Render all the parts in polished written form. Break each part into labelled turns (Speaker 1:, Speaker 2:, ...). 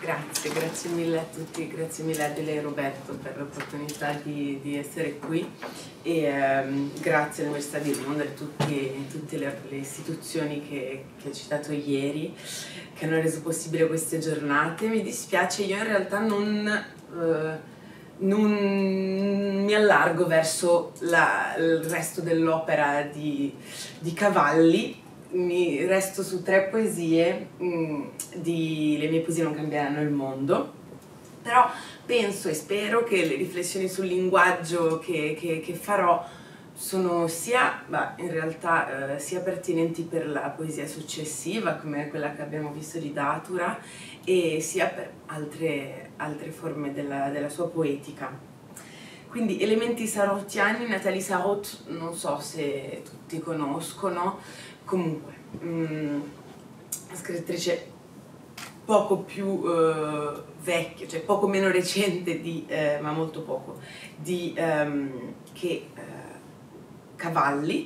Speaker 1: Grazie mille a tutti, grazie mille a Adele e Roberto per l'opportunità di essere qui e grazie all'Università di Londra e tutte le istituzioni che ho citato ieri che hanno reso possibile queste giornate. Mi dispiace, io in realtà non mi allargo verso il resto dell'opera di Cavalli. Mi resto su 3 poesie Le mie poesie non cambieranno il mondo, però penso e spero che le riflessioni sul linguaggio che farò sono sia pertinenti per la poesia successiva, come quella che abbiamo visto di Datura, e sia per altre forme della sua poetica. Quindi elementi sarottiani. Nathalie Sarraute non so se tutti conoscono, comunque scrittrice poco più vecchia, cioè poco meno recente ma molto poco che Cavalli.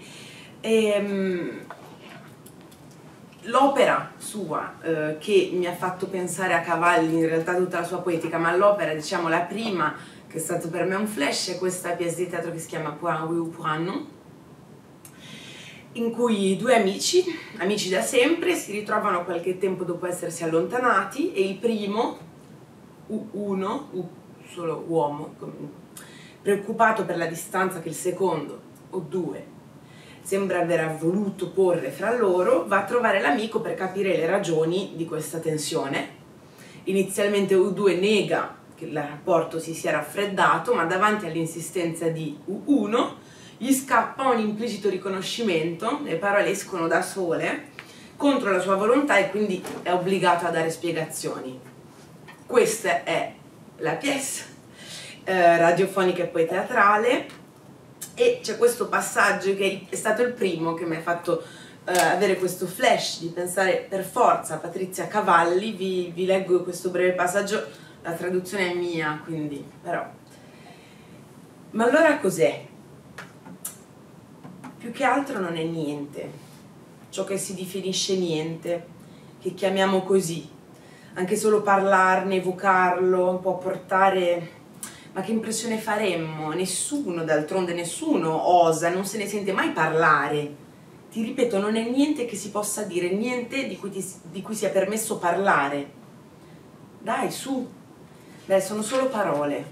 Speaker 1: L'opera sua che mi ha fatto pensare a Cavalli, in realtà tutta la sua poetica, ma l'opera, diciamo la prima, che è stato per me un flash, è questa pièce di teatro che si chiama Pour un oui ou pour un non, in cui 2 amici da sempre, si ritrovano qualche tempo dopo essersi allontanati e il primo, uno, solo uomo, preoccupato per la distanza che il secondo, o 2, sembra aver voluto porre fra loro, va a trovare l'amico per capire le ragioni di questa tensione. Inizialmente U2 nega che il rapporto si sia raffreddato, ma davanti all'insistenza di U1 gli scappa un implicito riconoscimento, le parole escono da sole, contro la sua volontà, e quindi è obbligato a dare spiegazioni. Questa è la pièce radiofonica e poi teatrale, e c'è questo passaggio che è stato il primo che mi ha fatto avere questo flash di pensare per forza a Patrizia Cavalli. Vi leggo questo breve passaggio, la traduzione è mia, quindi però. Ma allora cos'è? Più che altro non è niente, ciò che si definisce niente, che chiamiamo così. Anche solo parlarne, evocarlo, può portare... Ma che impressione faremmo? Nessuno, d'altronde nessuno osa, non se ne sente mai parlare. Ti ripeto, non è niente che si possa dire, niente di cui sia permesso parlare. Dai, su! Beh, sono solo parole.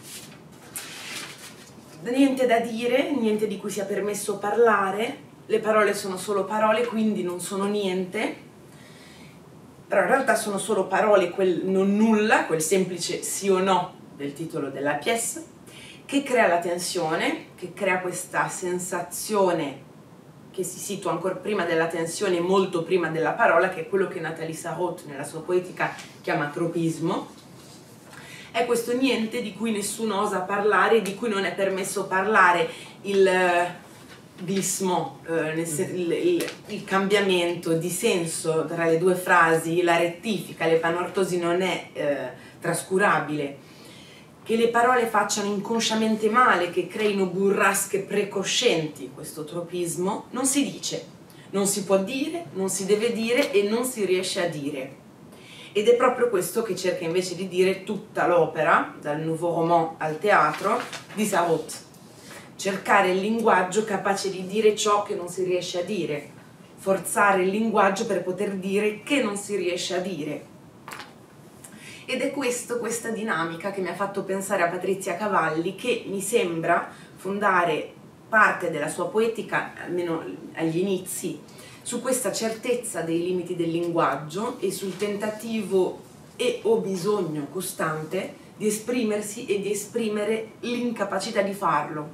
Speaker 1: Niente da dire, niente di cui sia permesso parlare, le parole sono solo parole, quindi non sono niente, però in realtà sono solo parole, quel non nulla, quel semplice sì o no del titolo della pièce, che crea la tensione, che crea questa sensazione che si situa ancora prima della tensione, molto prima della parola, che è quello che Nathalie Sarraute nella sua poetica chiama tropismo. È questo niente di cui nessuno osa parlare, di cui non è permesso parlare, il glissement, il cambiamento di senso tra le 2 frasi, la rettifica, l'epanortosi non è trascurabile, che le parole facciano inconsciamente male, che creino burrasche precoscienti, questo tropismo, non si dice, non si può dire, non si deve dire e non si riesce a dire. Ed è proprio questo che cerca invece di dire tutta l'opera, dal Nouveau Roman al teatro, di Sarraute. Cercare il linguaggio capace di dire ciò che non si riesce a dire, forzare il linguaggio per poter dire che non si riesce a dire. Ed è questa dinamica che mi ha fatto pensare a Patrizia Cavalli, che mi sembra fondare parte della sua poetica, almeno agli inizi, su questa certezza dei limiti del linguaggio e sul tentativo o bisogno costante di esprimersi e di esprimere l'incapacità di farlo.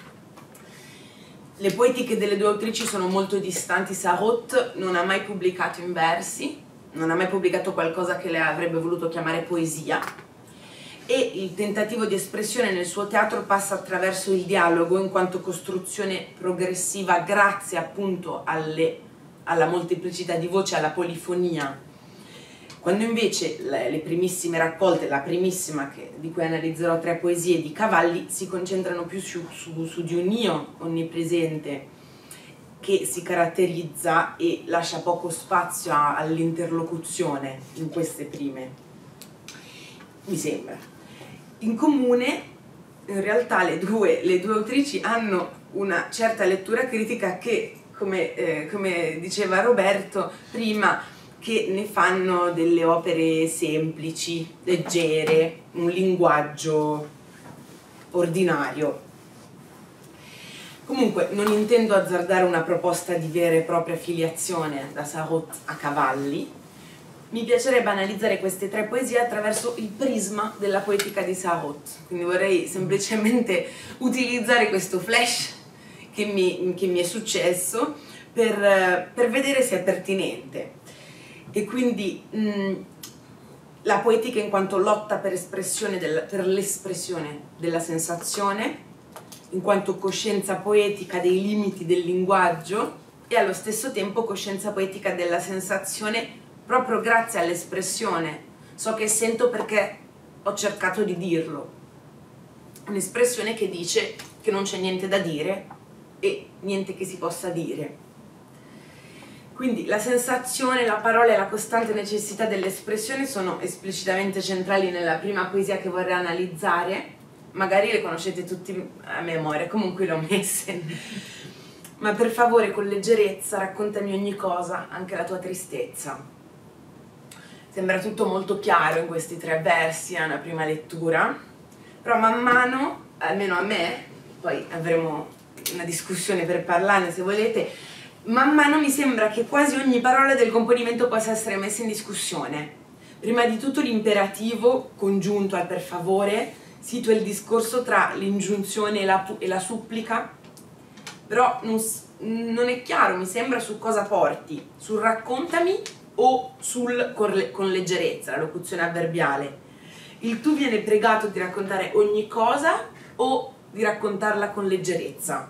Speaker 1: Le poetiche delle 2 autrici sono molto distanti. Sarraute non ha mai pubblicato in versi, non ha mai pubblicato qualcosa che lei avrebbe voluto chiamare poesia, e il tentativo di espressione nel suo teatro passa attraverso il dialogo in quanto costruzione progressiva, grazie appunto alla molteplicità di voci, alla polifonia, quando invece le primissime raccolte, la primissima di cui analizzerò 3 poesie di Cavalli, si concentrano più su di un io onnipresente che si caratterizza e lascia poco spazio all'interlocuzione in queste prime. mi sembra. In comune, in realtà, le due autrici hanno una certa lettura critica che, come diceva Roberto prima, che ne fanno delle opere semplici, leggere, un linguaggio ordinario. Comunque non intendo azzardare una proposta di vera e propria filiazione da Sarraute a Cavalli. Mi piacerebbe analizzare queste tre poesie attraverso il prisma della poetica di Sarraute, quindi vorrei semplicemente utilizzare questo flash che mi è successo per vedere se è pertinente. E quindi la poetica in quanto lotta per l'espressione della sensazione, in quanto coscienza poetica dei limiti del linguaggio e allo stesso tempo coscienza poetica della sensazione proprio grazie all'espressione. So che sento perché ho cercato di dirlo. Un'espressione che dice che non c'è niente da dire e niente che si possa dire. Quindi la sensazione, la parola e la costante necessità dell'espressione sono esplicitamente centrali nella prima poesia che vorrei analizzare. Magari le conoscete tutti a memoria, comunque le ho messe. Ma per favore, con leggerezza, raccontami ogni cosa, anche la tua tristezza. Sembra tutto molto chiaro in questi tre versi a una prima lettura, però man mano, almeno a me, poi avremo una discussione per parlarne se volete, man mano mi sembra che quasi ogni parola del componimento possa essere messa in discussione. Prima di tutto l'imperativo congiunto al per favore situa il discorso tra l'ingiunzione e la supplica, però non è chiaro, mi sembra, su cosa porti, sul raccontami o sul con leggerezza, la locuzione avverbiale. Il tu viene pregato di raccontare ogni cosa o di raccontarla con leggerezza.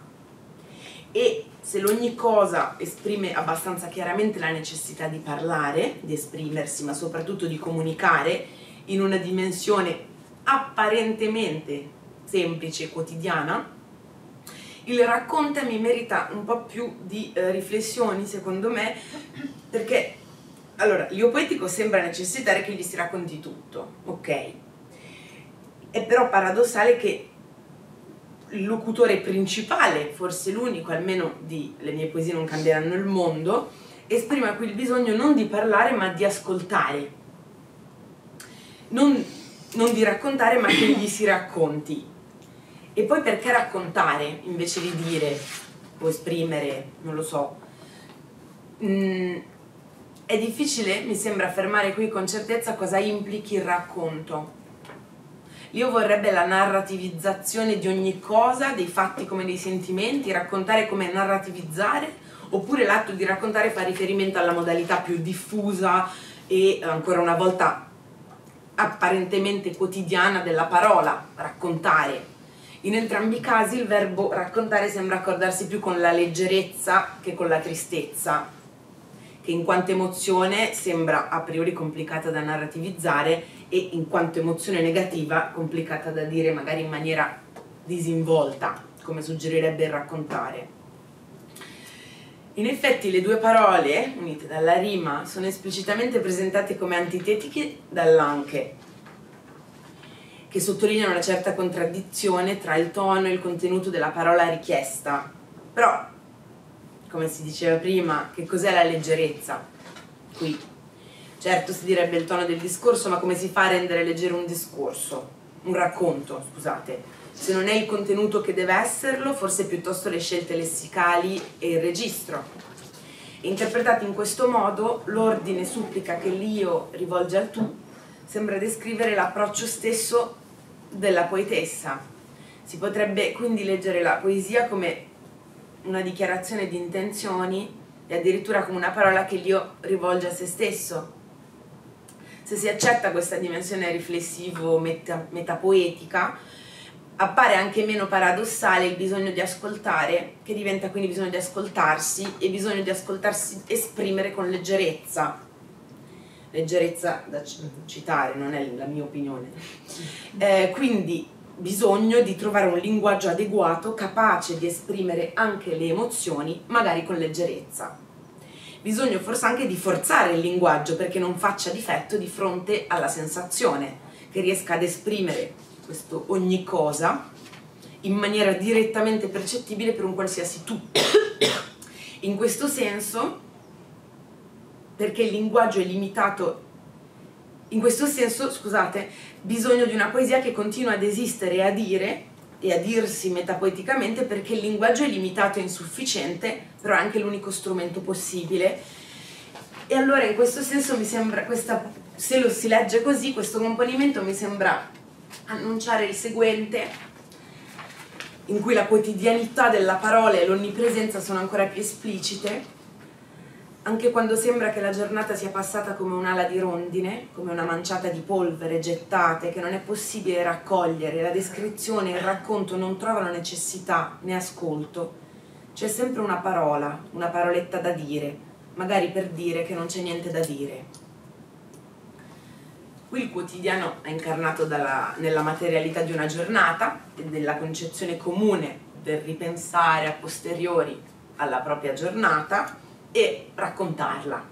Speaker 1: E se l'ogni cosa esprime abbastanza chiaramente la necessità di parlare, di esprimersi, ma soprattutto di comunicare in una dimensione apparentemente semplice e quotidiana, il raccontami merita un po' più di riflessioni, secondo me, perché allora l'io poetico sembra necessitare che gli si racconti tutto, ok? È però paradossale che il locutore principale, forse l'unico, almeno di Le mie poesie non cambieranno il mondo, esprima qui il bisogno non di parlare ma di ascoltare, non di raccontare ma che gli si racconti. E poi perché raccontare invece di dire o esprimere, non lo so. È difficile, mi sembra, affermare qui con certezza cosa implichi il racconto. Io vorrebbe la narrativizzazione di ogni cosa, dei fatti come dei sentimenti, raccontare come narrativizzare, oppure l'atto di raccontare fa riferimento alla modalità più diffusa e ancora una volta apparentemente quotidiana della parola, raccontare. In entrambi i casi il verbo raccontare sembra accordarsi più con la leggerezza che con la tristezza, che in quanto emozione sembra a priori complicata da narrativizzare e in quanto emozione negativa complicata da dire magari in maniera disinvolta, come suggerirebbe il raccontare. In effetti le due parole, unite dalla rima, sono esplicitamente presentate come antitetiche dall'anche, che sottolineano una certa contraddizione tra il tono e il contenuto della parola richiesta. Però, come si diceva prima, che cos'è la leggerezza? Qui. Certo si direbbe il tono del discorso, ma come si fa a rendere leggero un discorso? Un racconto, scusate. Se non è il contenuto che deve esserlo, forse piuttosto le scelte lessicali e il registro. Interpretati in questo modo, l'ordine supplica che l'io rivolge al tu sembra descrivere l'approccio stesso della poetessa. Si potrebbe quindi leggere la poesia come una dichiarazione di intenzioni e addirittura come una parola che l'io rivolge a se stesso. Se si accetta questa dimensione riflessivo-metapoetica, appare anche meno paradossale il bisogno di ascoltare, che diventa quindi bisogno di ascoltarsi e bisogno di ascoltarsi esprimere con leggerezza. Leggerezza da citare, non è la mia opinione. Quindi bisogno di trovare un linguaggio adeguato, capace di esprimere anche le emozioni, magari con leggerezza. Bisogno forse anche di forzare il linguaggio perché non faccia difetto di fronte alla sensazione, che riesca ad esprimere questo ogni cosa in maniera direttamente percettibile per un qualsiasi tu. In questo senso, perché il linguaggio è limitato, in questo senso, scusate, bisogno di una poesia che continua ad esistere e a dire e a dirsi metapoeticamente, perché il linguaggio è limitato e insufficiente, però è anche l'unico strumento possibile. E allora in questo senso mi sembra, se lo si legge così, questo componimento mi sembra annunciare il seguente, in cui la quotidianità della parola e l'onnipresenza sono ancora più esplicite, anche quando sembra che la giornata sia passata come un'ala di rondine, come una manciata di polvere gettate che non è possibile raccogliere, la descrizione e il racconto non trovano necessità né ascolto. C'è sempre una parola, una paroletta da dire, magari per dire che non c'è niente da dire. Qui il quotidiano è incarnato nella materialità di una giornata e della concezione comune del ripensare a posteriori alla propria giornata e raccontarla.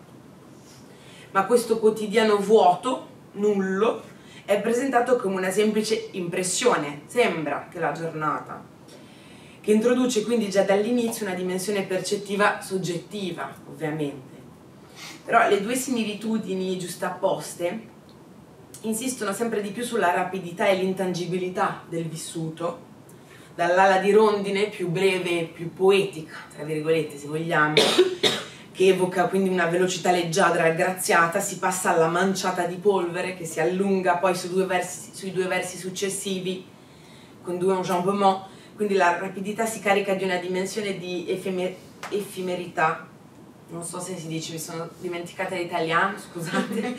Speaker 1: Ma questo quotidiano vuoto, nullo, è presentato come una semplice impressione, sembra che la giornata, che introduce quindi già dall'inizio una dimensione percettiva soggettiva, ovviamente. Però le due similitudini giustapposte insistono sempre di più sulla rapidità e l'intangibilità del vissuto, dall'ala di rondine più breve e più poetica, tra virgolette se vogliamo, che evoca quindi una velocità leggiadra e graziata, si passa alla manciata di polvere che si allunga poi sui due versi successivi con due enjambements, quindi la rapidità si carica di una dimensione di effemerità, non so se si dice, mi sono dimenticata l'italiano, scusate,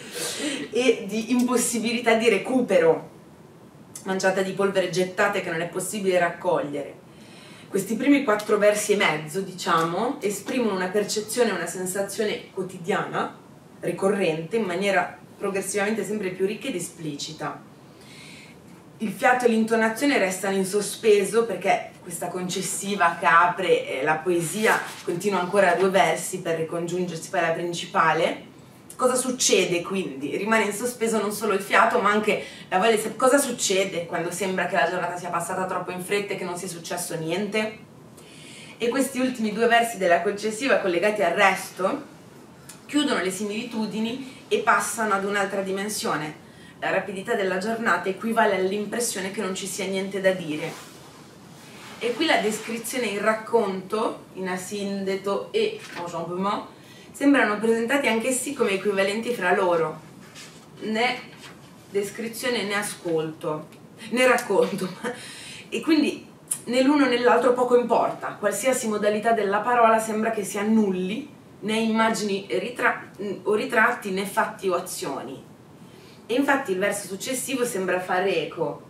Speaker 1: e di impossibilità di recupero, manciata di polvere gettate che non è possibile raccogliere. Questi primi 4 versi e mezzo, diciamo, esprimono una percezione, una sensazione quotidiana, ricorrente, in maniera progressivamente sempre più ricca ed esplicita. Il fiato e l'intonazione restano in sospeso perché questa concessiva che apre la poesia continua ancora a 2 versi per ricongiungersi poi alla principale. Cosa succede quindi? Rimane in sospeso non solo il fiato ma anche la voglia di cosa succede quando sembra che la giornata sia passata troppo in fretta e che non sia successo niente? E questi ultimi 2 versi della concessiva collegati al resto chiudono le similitudini e passano ad un'altra dimensione. La rapidità della giornata equivale all'impressione che non ci sia niente da dire. E qui la descrizione e il racconto, in asindeto e enjambement, sembrano presentati anch'essi come equivalenti fra loro. Né descrizione né ascolto, né racconto. E quindi né l'uno né l'altro poco importa. Qualsiasi modalità della parola sembra che si annulli, né immagini o ritratti, né fatti o azioni. E infatti il verso successivo sembra fare eco,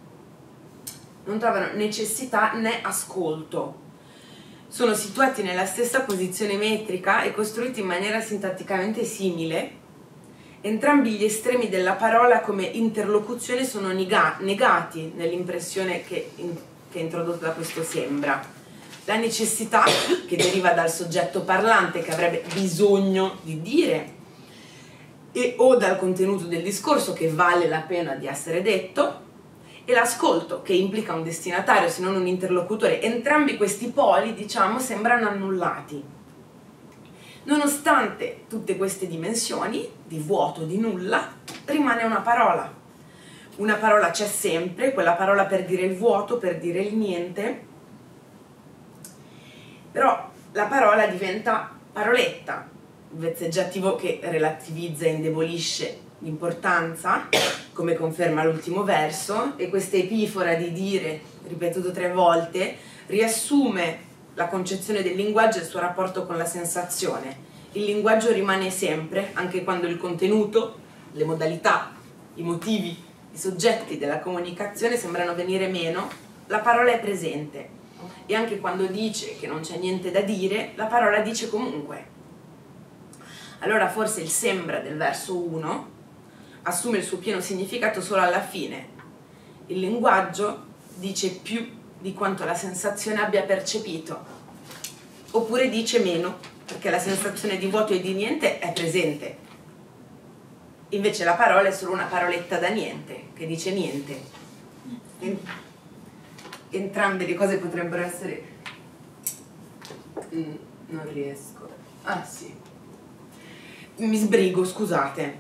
Speaker 1: non trovano necessità né ascolto, sono situati nella stessa posizione metrica e costruiti in maniera sintatticamente simile. Entrambi gli estremi della parola come interlocuzione sono negati nell'impressione che è introdotta da questo sembra. La necessità che deriva dal soggetto parlante che avrebbe bisogno di dire o dal contenuto del discorso che vale la pena di essere detto, e l'ascolto che implica un destinatario se non un interlocutore. Entrambi questi poli, diciamo, sembrano annullati. Nonostante tutte queste dimensioni di vuoto, di nulla, rimane una parola. Una parola c'è sempre, quella parola per dire il vuoto, per dire il niente, però la parola diventa paroletta, vezzeggiativo che relativizza e indebolisce l'importanza, come conferma l'ultimo verso, e questa epifora di dire, ripetuto 3 volte, riassume la concezione del linguaggio e il suo rapporto con la sensazione. Il linguaggio rimane sempre, anche quando il contenuto, le modalità, i motivi, i soggetti della comunicazione sembrano venire meno, la parola è presente. E anche quando dice che non c'è niente da dire, la parola dice comunque. Allora forse il sembra del verso 1 assume il suo pieno significato solo alla fine. Il linguaggio dice più di quanto la sensazione abbia percepito, oppure dice meno, perché la sensazione di vuoto e di niente è presente Invece la parola è solo una paroletta da niente, che dice niente. Entrambe le cose potrebbero essere... non riesco. Ah sì. Mi sbrigo, scusate.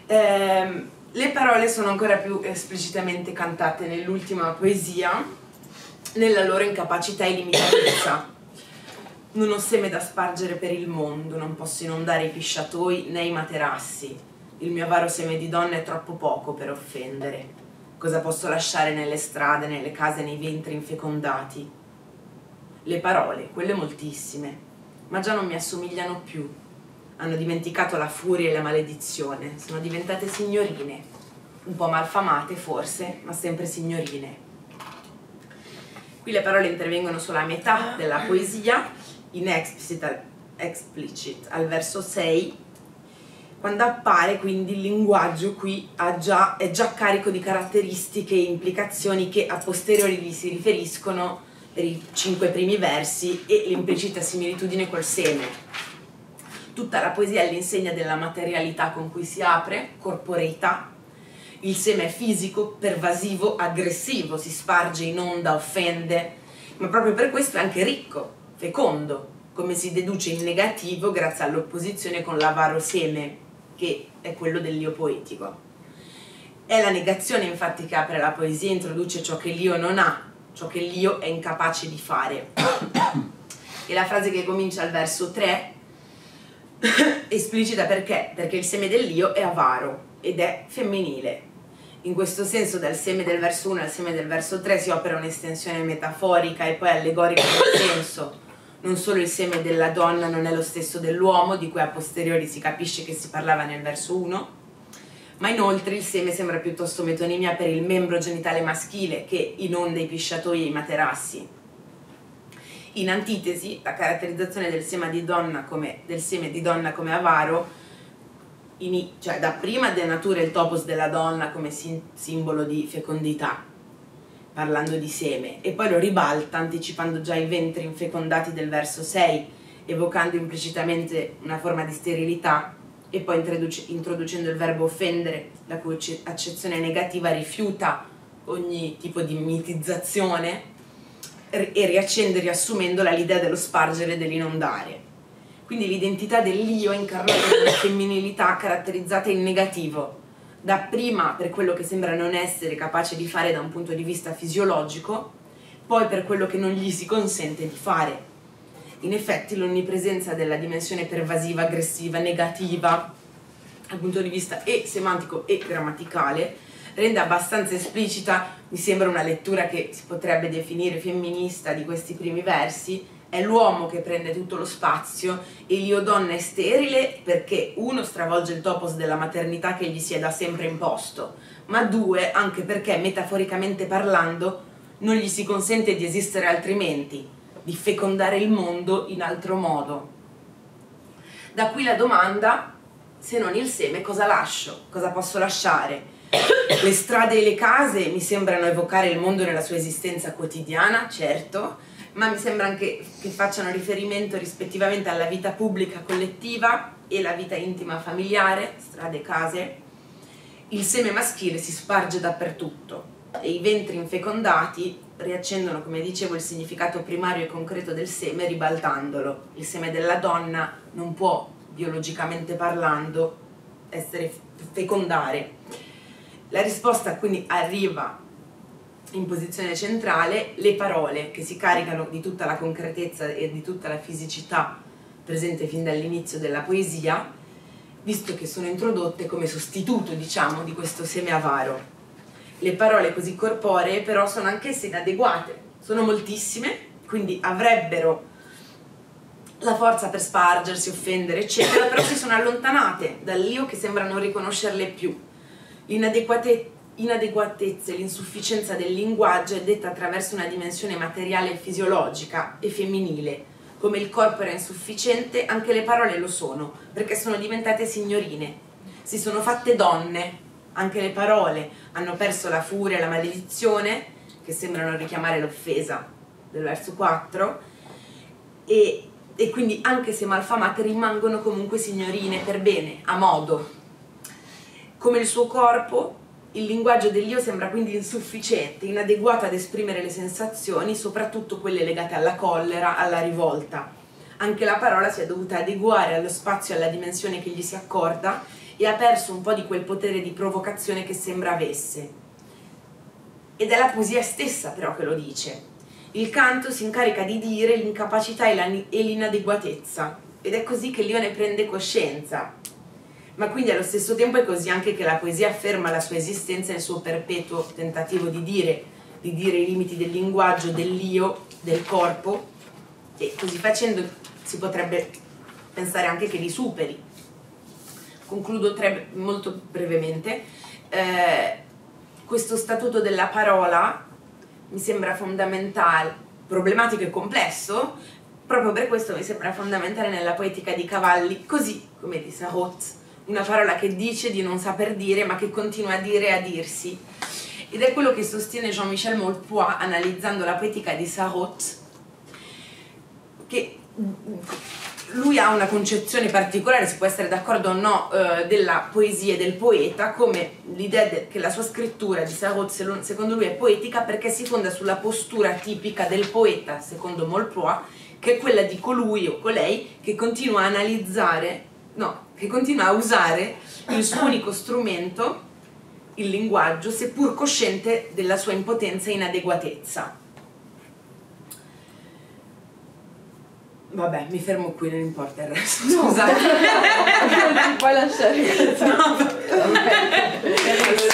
Speaker 1: Le parole sono ancora più esplicitamente cantate nell'ultima poesia, nella loro incapacità e limitatezza. Non ho seme da spargere per il mondo, non posso inondare i pisciatoi né i materassi. Il mio avaro seme di donna è troppo poco per offendere. Cosa posso lasciare nelle strade, nelle case, nei ventri infecondati? Le parole, quelle moltissime, ma già non mi assomigliano più. Hanno dimenticato la furia e la maledizione, sono diventate signorine, un po' malfamate forse, ma sempre signorine. Qui le parole intervengono solo a metà della poesia, in explicit al verso 6, quando appare quindi il linguaggio qui è già carico di caratteristiche e implicazioni che a posteriori gli si riferiscono per i 5 primi versi e l'implicita similitudine col seme. Tutta la poesia è all'insegna della materialità con cui si apre, corporeità. Il seme è fisico, pervasivo, aggressivo, si sparge, inonda, offende, ma proprio per questo è anche ricco, fecondo, come si deduce in negativo grazie all'opposizione con l'avaro seme, che è quello dell'io poetico. È la negazione infatti che apre la poesia, introduce ciò che l'io non ha, ciò che l'io è incapace di fare. E la frase che comincia al verso 3 esplicita perché? Perché il seme dell'io è avaro ed è femminile. In questo senso dal seme del verso 1 al seme del verso 3 si opera un'estensione metaforica e poi allegorica del senso. Non solo il seme della donna non è lo stesso dell'uomo, di cui a posteriori si capisce che si parlava nel verso 1, ma inoltre il seme sembra piuttosto metonimia per il membro genitale maschile che inonda i pisciatoi e i materassi. In antitesi, la caratterizzazione del seme di donna come avaro, cioè dapprima denatura il topos della donna come simbolo di fecondità, parlando di seme, e poi lo ribalta anticipando già i ventri infecondati del verso 6, evocando implicitamente una forma di sterilità, e poi introducendo il verbo offendere, la cui accezione negativa rifiuta ogni tipo di mitizzazione e riaccende riassumendola l'idea dello spargere e dell'inondare. Quindi l'identità dell'io è incarnata in una femminilità caratterizzata in negativo, dapprima per quello che sembra non essere capace di fare da un punto di vista fisiologico, poi per quello che non gli si consente di fare. In effetti l'onnipresenza della dimensione pervasiva, aggressiva, negativa, dal punto di vista e semantico e grammaticale, rende abbastanza esplicita, mi sembra una lettura che si potrebbe definire femminista di questi primi versi. È l'uomo che prende tutto lo spazio e l'io donna è sterile perché uno stravolge il topos della maternità che gli si è da sempre imposto, ma due anche perché metaforicamente parlando non gli si consente di esistere altrimenti, di fecondare il mondo in altro modo. Da qui la domanda: se non il seme cosa lascio? Cosa posso lasciare? Le strade e le case mi sembrano evocare il mondo nella sua esistenza quotidiana, certo, ma mi sembra anche che facciano riferimento rispettivamente alla vita pubblica collettiva e la vita intima familiare, strade e case. Il seme maschile si sparge dappertutto e i ventri infecondati riaccendono, come dicevo, il significato primario e concreto del seme ribaltandolo. Il seme della donna non può, biologicamente parlando, fecondare. La risposta quindi arriva in posizione centrale, le parole che si caricano di tutta la concretezza e di tutta la fisicità presente fin dall'inizio della poesia, visto che sono introdotte come sostituto, diciamo, di questo seme avaro. Le parole così corporee però sono anch'esse inadeguate, sono moltissime, quindi avrebbero la forza per spargersi, offendere, eccetera, però si sono allontanate dall'io che sembra non riconoscerle più. L'inadeguatezza e l'insufficienza del linguaggio è detta attraverso una dimensione materiale e fisiologica e femminile. Come il corpo era insufficiente, anche le parole lo sono, perché sono diventate signorine. Si sono fatte donne, anche le parole hanno perso la furia e la maledizione, che sembrano richiamare l'offesa del verso 4, e quindi anche se malfamate rimangono comunque signorine per bene, a modo. Come il suo corpo, il linguaggio dell'io sembra quindi insufficiente, inadeguato ad esprimere le sensazioni, soprattutto quelle legate alla collera, alla rivolta. Anche la parola si è dovuta adeguare allo spazio e alla dimensione che gli si accorda e ha perso un po' di quel potere di provocazione che sembra avesse. Ed è la poesia stessa però che lo dice. Il canto si incarica di dire l'incapacità e l'inadeguatezza, ed è così che l'io ne prende coscienza. Ma quindi allo stesso tempo è così anche che la poesia afferma la sua esistenza nel suo perpetuo tentativo di dire i limiti del linguaggio, dell'io, del corpo, e così facendo si potrebbe pensare anche che li superi. Concludo molto brevemente. Questo statuto della parola mi sembra fondamentale, problematico e complesso, proprio per questo mi sembra fondamentale nella poetica di Cavalli, così come di Sarraute. Una parola che dice di non saper dire, ma che continua a dire e a dirsi. Ed è quello che sostiene Jean-Michel Maulepoix analizzando la poetica di Sarraute, che lui ha una concezione particolare, si può essere d'accordo o no, della poesia e del poeta, come l'idea che la sua scrittura di Sarraute, secondo lui, è poetica perché si fonda sulla postura tipica del poeta, secondo Maulepoix, che è quella di colui o colei che continua a analizzare, che continua a usare il suo unico strumento, il linguaggio, seppur cosciente della sua impotenza e inadeguatezza. Vabbè, mi fermo qui, non importa il resto, scusate.
Speaker 2: Non ti puoi lasciare.
Speaker 1: No,